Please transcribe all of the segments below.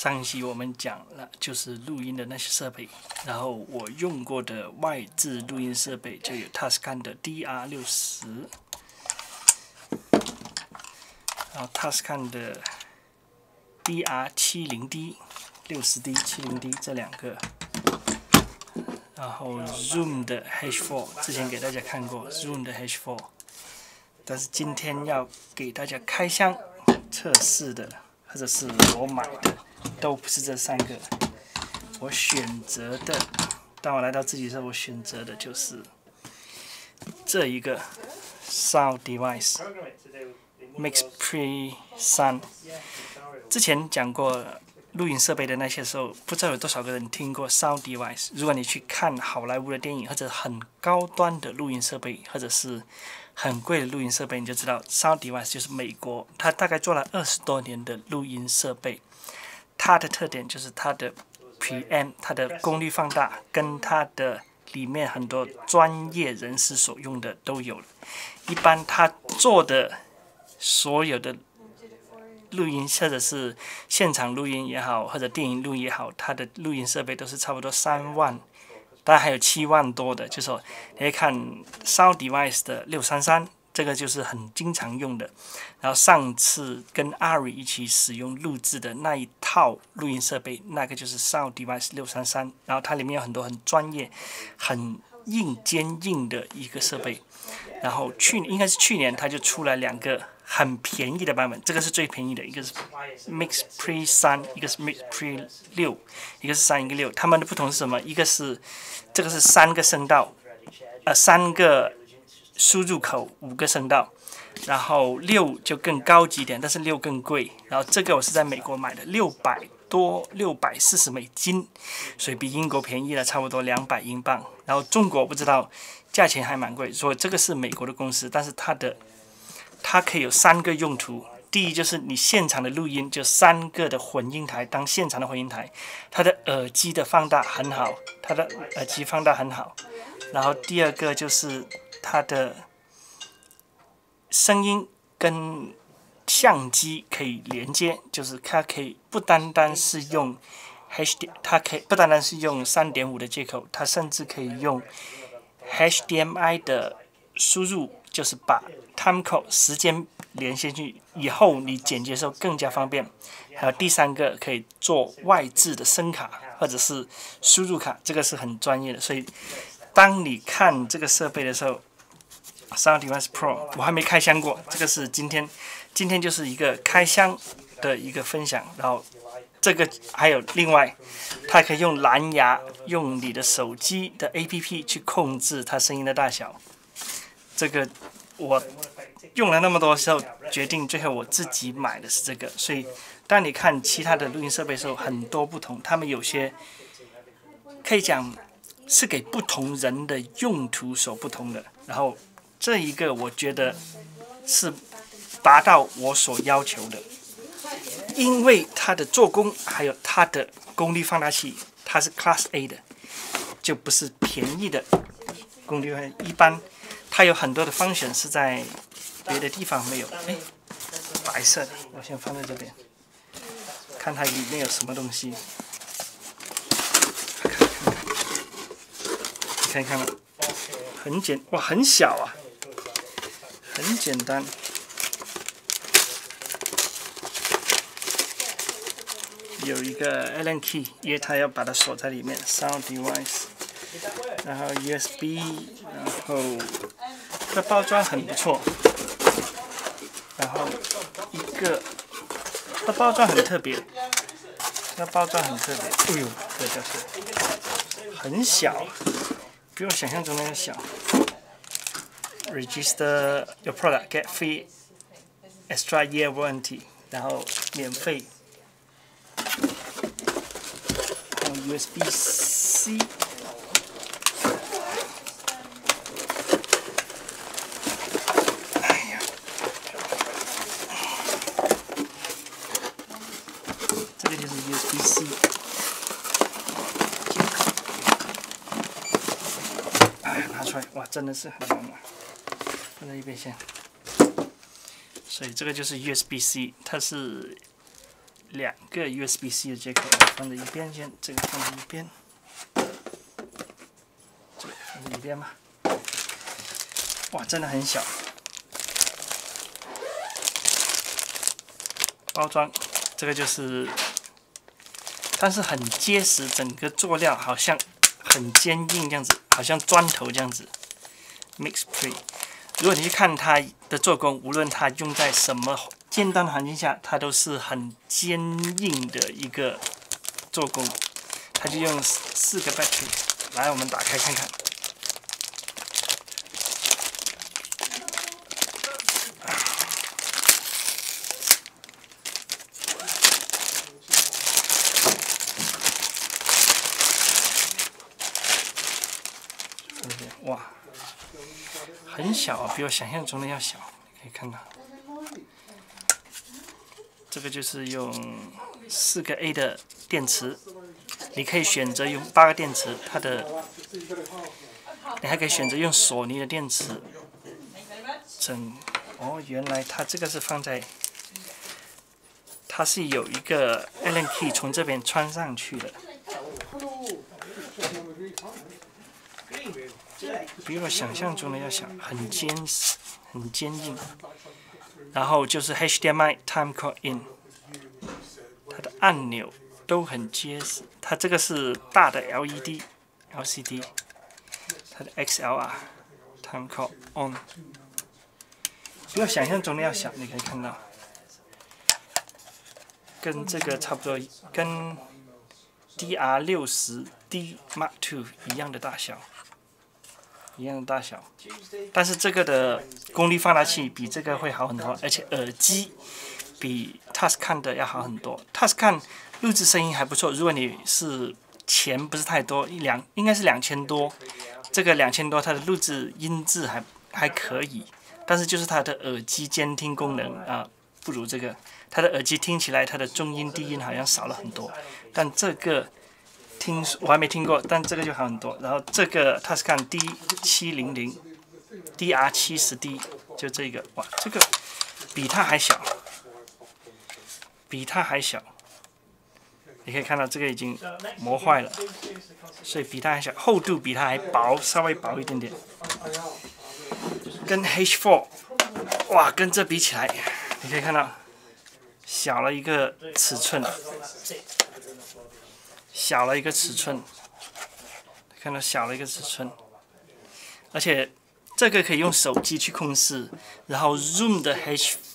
上一期我们讲了就是录音的那些设备，然后我用过的外置录音设备就有 Tascam 的 DR60，然后 Tascam 的 DR70D、60D、70D 这两个，然后 Zoom 的 H4， 之前给大家看过 Zoom 的 H4， 但是今天要给大家开箱测试的，或者是我买的，都不是这三个。我选择的，当我来到自己的时候，我选择的就是这一个 Sound Device MixPre 3。之前讲过录音设备的那些时候，不知道有多少个人听过 Sound Device。如果你去看好莱坞的电影，或者很高端的录音设备，或者是很贵的录音设备，你就知道 Sound Device 就是美国，它大概做了20多年的录音设备。它的特点就是它的 preamp， 它的功率放大，跟它的里面很多专业人士所用的都有了。一般它做的所有的录音，或者是现场录音也好，或者电影录音也好，它的录音设备都是差不多3万，当然还有7万多的。就是说，你可以看 Sound Device 的633，这个就是很经常用的。然后上次跟 Ari 一起使用录制的那一套录音设备，那个就是 Sound Device 633，然后它里面有很多很专业、很坚硬的一个设备。然后应该是去年它就出了2个很便宜的版本，这个是最便宜的，一个是 MixPre 3，一个是 MixPre 6，一个是3，一个6。它们的不同是什么？一个是这个是3个声道，3个输入口，5个声道。然后6就更高级一点，但是6更贵。然后这个我是在美国买的，600多，$640，所以比英国便宜了差不多200英镑。然后中国不知道，价钱还蛮贵。所以这个是美国的公司，但是它可以有3个用途。第一就是你现场的录音，就3个的混音台当现场的混音台，它的耳机的放大很好，它的耳机放大很好。然后第二个就是它的声音跟相机可以连接，就是它可以不单单是用 它可以不单单是用 3.5 的接口，它甚至可以用 HDMI 的输入，就是把 timecode 时间连线去，以后你剪辑的时候更加方便。还有第3个可以做外置的声卡或者是输入卡，这个是很专业的。所以当你看这个设备的时候，Sound Device Pro 我还没开箱过，这个是今天就是一个开箱的一个分享。然后这个还有另外，它可以用蓝牙，用你的手机的 APP 去控制它声音的大小。这个我用了那么多时候，决定最后我自己买的是这个。所以当你看其他的录音设备的时候，很多不同，他们有些可以讲是给不同人的用途所不同的。然后这一个我觉得是达到我所要求的，因为它的做工还有它的功率放大器，它是 Class A 的，就不是便宜的功率。一般它有很多的function是在别的地方没有。白色的，我先放在这边，看它里面有什么东西。看看，很小啊，很简单。有一个 Allen key， 因为它要把它锁在里面 ，Sound Device， 然后 USB， 然后它的包装很不错，然后它的包装很特别，哎呦，这叫什么？很小，比我想象中那个小。Register your product, get free extra year warranty， 然后免费。USB-C， 哎呀，这个就是 USB-C 接口。拿出来，哇，真的是很难拿，放在一边先。所以这个就是 USB-C， 它是 2个 USB-C 的接口放在一边先，这个放在一边，这个放在一边吧。哇，真的很小。包装，这个就是，但是很结实，整个做料好像很坚硬这样子，好像砖头这样子。MixPre， 如果你去看它的做工，无论它用在什么简单的环境下，它都是很坚硬的一个做工。它就用4个 battery， 来，我们打开看看。哇，很小，比我想象中的要小，可以看到。这个就是用4个 A 的电池，你可以选择用8个电池，你还可以选择用索尼的电池。原来它这个是放在，它是有一个 Allen key 从这边穿上去的。比我想象中的要小，很坚实，很坚硬。然后就是 HDMI Timecode In， 它的按钮都很结实。它这个是大的 LCD， 它的 XLR Timecode On， 比我想象中的要小，你可以看到，跟这个差不多，跟 DR60D Mark II 一样的大小。但是这个的功率放大器比这个会好很多，而且耳机比 Tascam 的要好很多。Tascam 录制声音还不错，如果你是钱不是太多，应该是2000多，这个2000多它的录制音质还可以，但是就是它的耳机监听功能不如这个，它的耳机听起来它的中音低音好像少了很多，但这个。我还没听过，但这个就好很多。然后这个Tascam D700 DR70D 就这个，哇，这个比它还小，你可以看到这个已经磨坏了，所以比它还小，厚度比它还薄，稍微薄一点点。跟 H4， 哇，跟这比起来，你可以看到小了一个尺寸。看到小了一个尺寸，而且这个可以用手机去控制，然后 Zoom 的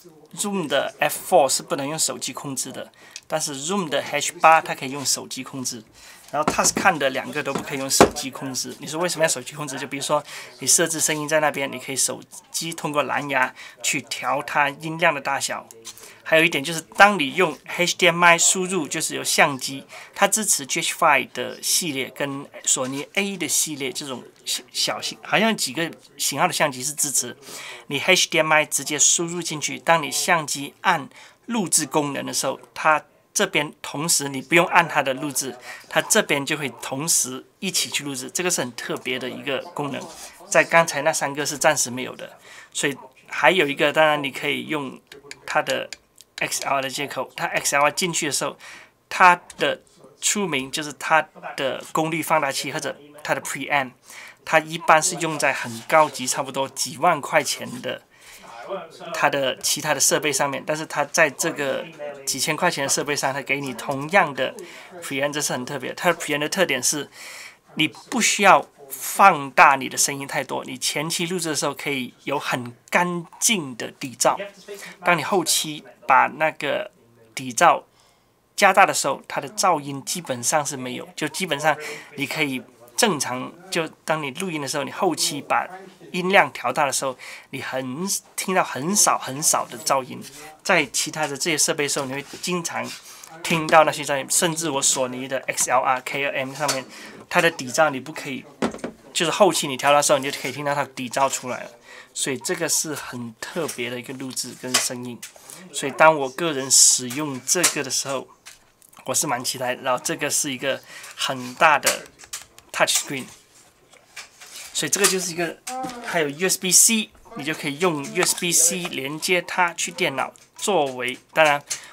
F4 是不能用手机控制的，但是 Zoom 的 H8 它可以用手机控制，然后 Tascam 的2个都不可以用手机控制。你说为什么要手机控制？就比如说你设置声音在那边，你可以手机通过蓝牙去调它音量的大小。还有一点就是，当你用 HDMI 输入，就是有相机，它支持 GH5 的系列跟索尼 A 的系列这种小型，好像几个型号的相机是支持。你 HDMI 直接输入进去，当你相机按录制功能的时候，它这边同时你不用按它的录制，它这边就会同时一起去录制，这个是很特别的一个功能，在刚才那3个是暂时没有的。所以还有一个，当然你可以用它的XLR 的接口，它 XLR 进去的时候，它的出名就是它的功率放大器或者它的 preamp， 它一般是用在很高级，差不多几万块钱的它的其他的设备上面，但是它在这个几千块钱的设备上，它给你同样的 preamp， 这是很特别的。它的 preamp 的特点是，你不需要放大你的声音太多，你前期录制的时候可以有很干净的底噪，当你后期把那个底噪加大的时候，它的噪音基本上是没有，就基本上你可以正常，就当你录音的时候，你后期把音量调大的时候，你听到很少的噪音，在其他的这些设备的时候，你会经常听到那些噪音，甚至我索尼的 XLR KLM 上面，它的底噪你不可以，就是后期你调的时候，你就可以听到它的底噪出来了。所以这个是很特别的一个录制跟声音。所以当我个人使用这个的时候，我是蛮期待的。然后这个是一个很大的 touch screen， 所以这个就是一个，还有 USB-C， 你就可以用 USB-C 连接它去电脑，作为当然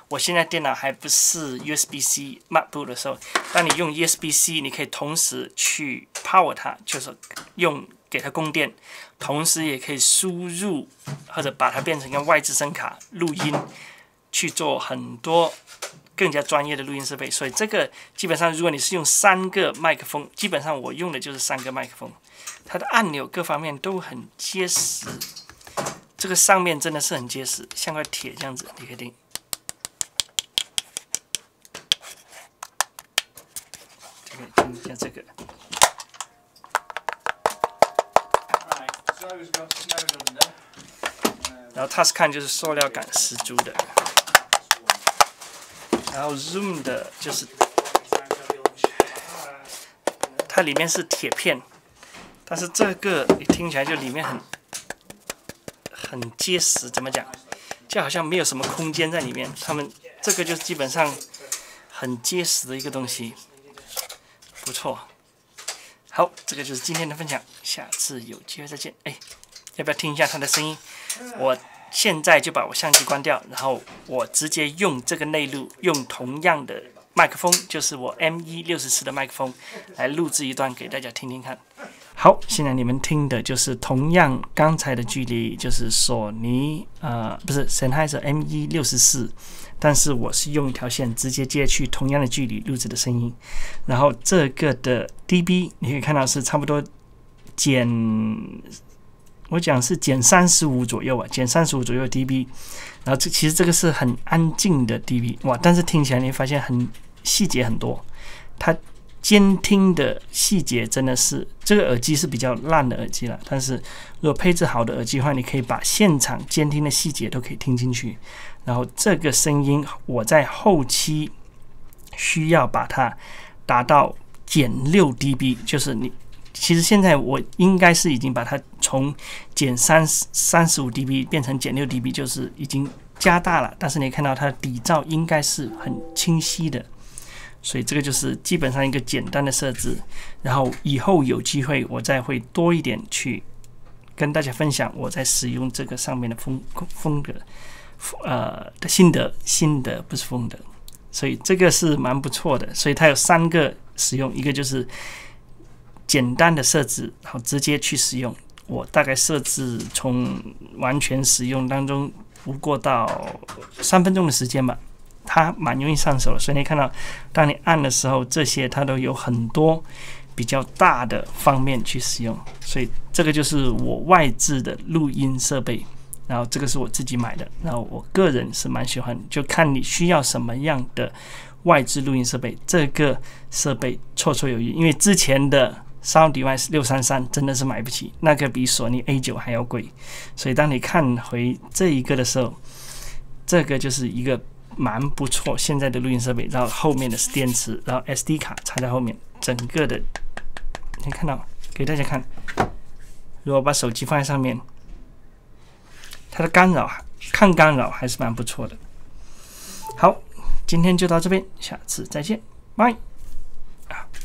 我现在电脑还不是 USB-C MacBook 的时候，当你用 USB-C， 你可以同时去 power 它，就是给它供电，同时也可以输入或者把它变成一个外置声卡录音，去做很多更加专业的录音设备。所以这个基本上，如果你是用3个麦克风，基本上我用的就是3个麦克风，它的按钮各方面都很结实。这个上面真的是很结实，像块铁这样子，你可以听。听一下这个。然后 Tascam 就是塑料感十足的，然后 Zoom 的就是它里面是铁片，但是这个你听起来就里面很结实，怎么讲？就好像没有什么空间在里面。这个就基本上很结实的一个东西，不错。好，这个就是今天的分享，下次有机会再见。哎，要不要听一下它的声音？我现在就把我相机关掉，然后我直接用这个内录，用同样的麦克风，就是我 M164的麦克风来录制一段给大家听听看。好，现在你们听的就是同样刚才的距离，就是索尼不是 Sennheiser M164，但是我是用一条线直接接去同样的距离录制的声音。然后这个的 dB 你可以看到是差不多我讲是减35左右啊，减35左右的 dB。然后其实这个是很安静的 dB， 哇！但是听起来你会发现细节很多，它监听的细节真的是，这个耳机是比较烂的耳机了，但是如果配置好的耳机的话，你可以把现场监听的细节都可以听进去。然后这个声音我在后期需要把它达到减6 dB， 就是其实现在我应该是已经把它从减35 dB 变成减6 dB， 就是已经加大了，但是你看到它的底噪应该是很清晰的。所以这个就是基本上一个简单的设置，然后以后有机会我再会多一点去跟大家分享我在使用这个上面的风格的心得不是风格，所以这个是蛮不错的。所以它有3个使用，一个就是简单的设置，然后直接去使用。我大概设置从完全使用当中不过到3分钟的时间吧。它蛮容易上手的，所以你看到，当你按的时候，这些它都有很多比较大的方面去使用。所以这个就是我外置的录音设备，然后这个是我自己买的，然后我个人是蛮喜欢，就看你需要什么样的外置录音设备，这个设备绰绰有余。因为之前的 SoundDevice 633真的是买不起，那个比索尼 A9 还要贵，所以当你看回这一个的时候，这个就是一个蛮不错现在的录音设备，然后后面的是电池，然后 SD 卡插在后面，整个的你看到，给大家看，如果把手机放在上面，它的抗干扰还是蛮不错的。好，今天就到这边，下次再见，拜。